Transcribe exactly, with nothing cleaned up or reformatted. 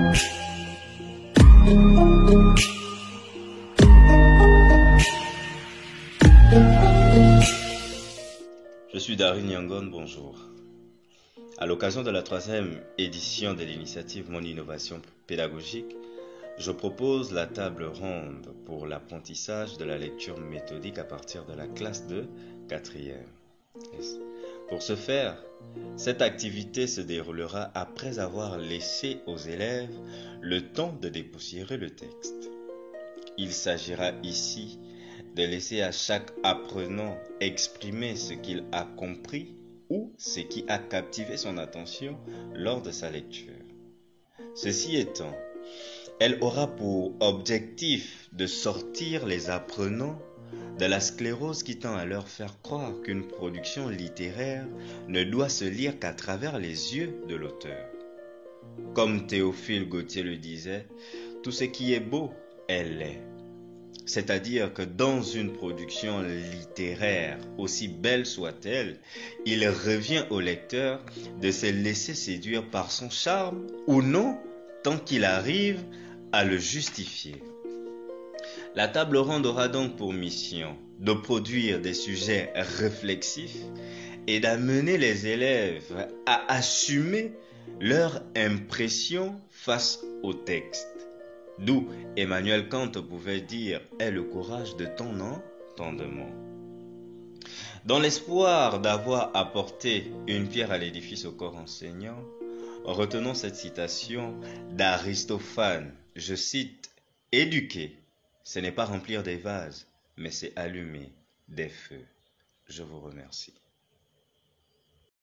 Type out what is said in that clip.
Je suis Darin Yangon, bonjour. À l'occasion de la troisième édition de l'initiative Mon Innovation Pédagogique, je propose la table ronde pour l'apprentissage de la lecture méthodique à partir de la classe de quatrième. Pour ce faire, cette activité se déroulera après avoir laissé aux élèves le temps de dépoussiérer le texte. Il s'agira ici de laisser à chaque apprenant exprimer ce qu'il a compris ou ce qui a captivé son attention lors de sa lecture. Ceci étant, elle aura pour objectif de sortir les apprenants de la sclérose qui tend à leur faire croire qu'une production littéraire ne doit se lire qu'à travers les yeux de l'auteur. Comme Théophile Gautier le disait, tout ce qui est beau est laid. C'est-à-dire que dans une production littéraire, aussi belle soit-elle, il revient au lecteur de se laisser séduire par son charme ou non, tant qu'il arrive à le justifier. La table ronde aura donc pour mission de produire des sujets réflexifs et d'amener les élèves à assumer leur impression face au texte. D'où Emmanuel Kant pouvait dire « Aie le courage de ton entendement ». Dans l'espoir d'avoir apporté une pierre à l'édifice au corps enseignant, retenons cette citation d'Aristophane. Je cite « Éduquer, ce n'est pas remplir des vases, mais c'est allumer des feux ». Je vous remercie.